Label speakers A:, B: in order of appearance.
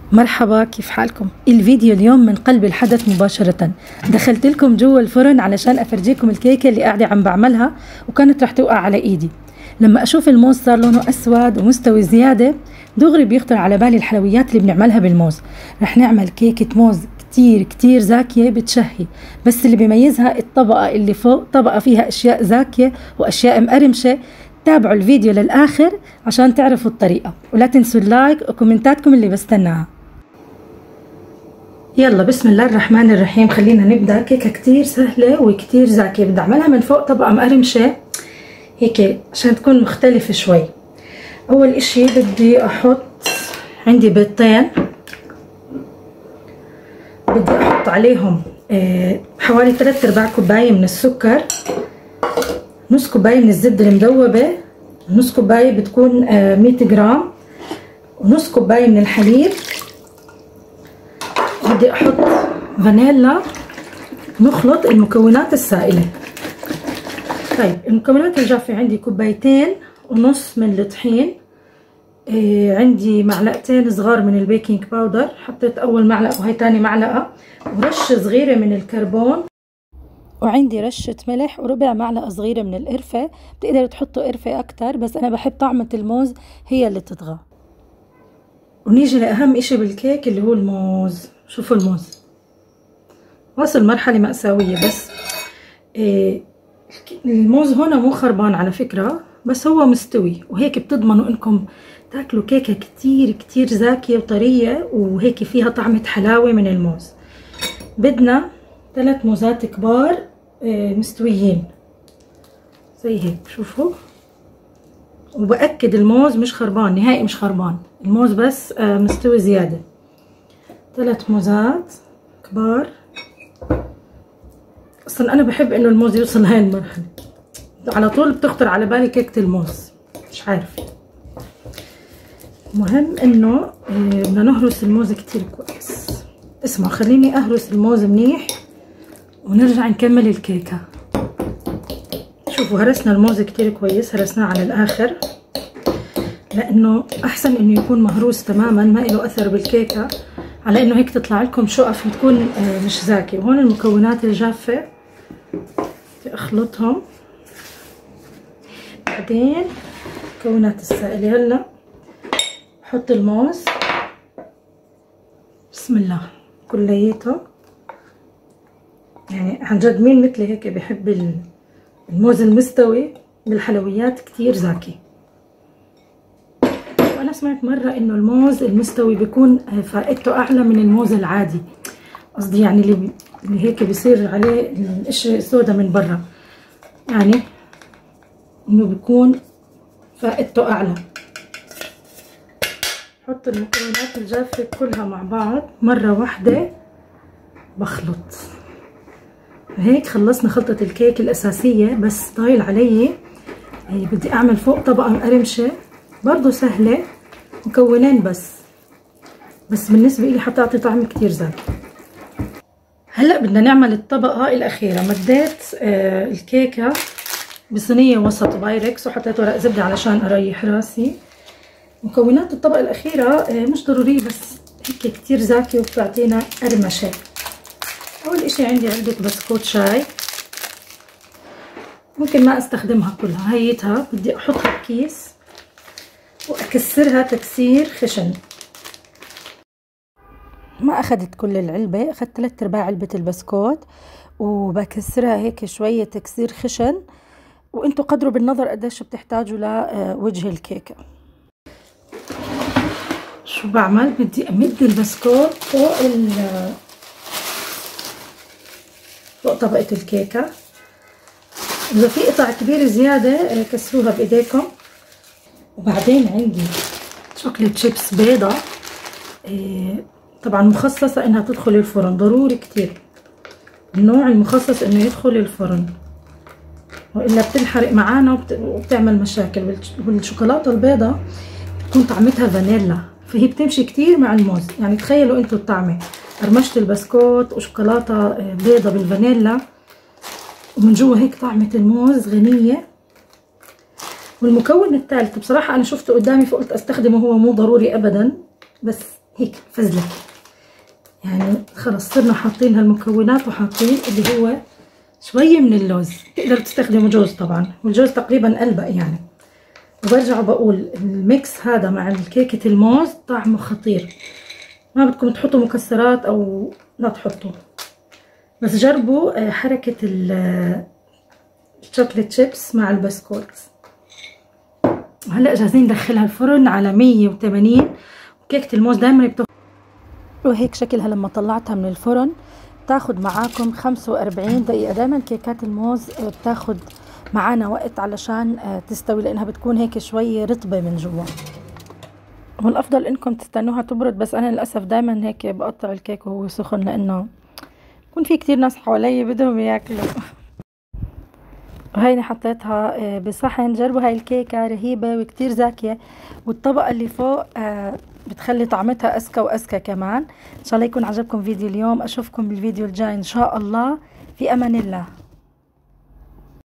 A: مرحبا، كيف حالكم؟ الفيديو اليوم من قلب الحدث مباشرة. دخلت لكم جوا الفرن علشان افرجيكم الكيكة اللي قاعدة عم بعملها، وكانت رح توقع على ايدي. لما اشوف الموز صار لونه اسود ومستوي زيادة، دغري بيخطر على بالي الحلويات اللي بنعملها بالموز. رح نعمل كيكة موز كتير زاكية بتشهي، بس اللي بيميزها الطبقة اللي فوق، طبقة فيها اشياء زاكية واشياء مقرمشة. تابعوا الفيديو للآخر عشان تعرفوا الطريقة، ولا تنسوا اللايك وكومنتاتكم اللي بستناها. يلا بسم الله الرحمن الرحيم، خلينا نبدأ. كيكة كتير سهلة وكتير زاكية. بدي اعملها من فوق طبقة مقرمشة هيك عشان تكون مختلفة شوي. اول اشي بدي احط عندي بيضتين، بدي احط عليهم حوالي 3/4 كوباية من السكر، نص كوباية من الزبدة المذوبة، نص كوباية بتكون 100 جرام، ونص كوباية من الحليب. بدي احط فانيلا. نخلط المكونات السائلة. طيب المكونات الجافة عندي 2.5 من الطحين، عندي معلقتين صغار من البيكنج باودر، حطيت اول معلقة وهي تاني معلقة، ورشة صغيرة من الكربون، وعندي رشة ملح، وربع معلقة صغيرة من القرفة. بتقدروا تحطوا قرفة اكتر، بس انا بحب طعمة الموز هي اللي تطغى. ونيجي لأهم اشي بالكيك اللي هو الموز. شوفوا الموز وصل مرحلة مأساوية، بس الموز هنا مو خربان على فكرة، بس هو مستوي، وهيك بتضمنوا انكم تاكلوا كيكة كتير زاكية وطرية، وهيك فيها طعمة حلاوة من الموز. بدنا 3 موزات كبار مستويين زي هيك، شوفوا. وبأكد الموز مش خربان نهائي، مش خربان الموز، بس مستوي زيادة. 3 موزات كبار. اصلا انا بحب انه الموز يوصل لهي المرحلة، على طول بتخطر على بالي كيكة الموز، مش عارفة. مهم انه بدنا نهرس الموز كتير كويس. اسمعوا، خليني اهرس الموز منيح ونرجع نكمل الكيكة. شوفوا هرسنا الموز كتير كويس، هرسناه على الاخر، لانه احسن انه يكون مهروس تماما، ما له اثر بالكيكة، على انه هيك تطلع لكم شقف تكون مش زاكي. وهون المكونات الجافة بدي اخلطهم، بعدين المكونات السائلة. هلا بحط الموز، بسم الله، كليته. يعني عن جد مين مثلي هيك بحب الموز المستوي بالحلويات كتير زاكي. وانا سمعت مرة انه الموز المستوي بيكون فائدته اعلى من الموز العادي، قصدي يعني اللي هيك بيصير عليه القشرة السوداء من برا، يعني انه بيكون فائدته اعلى. بحط المكونات الجافة كلها مع بعض مرة واحدة، بخلط. هيك خلصنا خلطة الكيك الأساسية، بس ضايل علي بدي أعمل فوق طبقة مقرمشة برضو سهلة، مكونين بس بالنسبة لي حتعطي طعم كتير زاكي. هلأ بدنا نعمل الطبقة الأخيرة. مديت الكيكة بصينية وسط بايركس، وحطيت ورق زبدة علشان أريح راسي. مكونات الطبقة الأخيرة مش ضرورية، بس هيك كتير زاكي وبتعطينا قرمشة. أول إشي عندي علبة بسكوت شاي، ممكن ما استخدمها كلها، هيتها بدي أحطها بكيس وأكسرها تكسير خشن. ما أخذت كل العلبة، أخذت 3/4 علبة البسكوت، وبكسرها هيك شوية تكسير خشن. وانتوا قدروا بالنظر قديش بتحتاجوا لوجه الكيكة. شو بعمل؟ بدي أمد البسكوت فوق طبقة الكيكة. إذا في قطع كبيرة زيادة كسروها بإيديكم. وبعدين عندي شوكليت شيبس بيضة، طبعا مخصصة إنها تدخل الفرن، ضروري كتير النوع المخصص إنه يدخل الفرن، وإلا بتنحرق معانا وبتعمل مشاكل. والشوكولاتة البيضة بتكون طعمتها فانيلا، فهي بتمشي كتير مع الموز. يعني تخيلوا انتوا الطعمة، قرمشة البسكوت وشوكولاتة بيضة بالفانيلا، ومن جوا هيك طعمة الموز غنية. والمكون الثالث بصراحة أنا شفته قدامي فقلت أستخدمه، هو مو ضروري أبدا، بس هيك فزلك. يعني خلص صرنا حاطين هالمكونات وحاطين اللي هو شوية من اللوز. تقدروا تستخدموا جوز طبعا، والجوز تقريبا ألبق يعني. وبرجع بقول الميكس هذا مع الكيكة الموز طعمه خطير. ما بدكم تحطوا مكسرات او لا تحطوا، بس جربوا حركة الشوكليت شيبس مع البسكوت. وهلا جاهزين ندخلها الفرن على 180. وكيكة الموز دايما بتاخد، وهيك شكلها لما طلعتها من الفرن تاخد معاكم 45 دقيقة. دايما كيكات الموز بتاخد معانا وقت علشان تستوي، لانها بتكون هيك شوي رطبة من جوا. والافضل انكم تستنوها تبرد، بس انا للاسف دايما هيك بقطع الكيك وهو سخن، لانه بكون في كتير ناس حوالي بدهم ياكلوا. وهيني حطيتها بصحن. جربوا هاي الكيكة رهيبة وكتير زاكية، والطبقة اللي فوق بتخلي طعمتها أذكى وأذكى كمان. إن شاء الله يكون عجبكم فيديو اليوم. أشوفكم بالفيديو الجاي إن شاء الله. في أمان الله.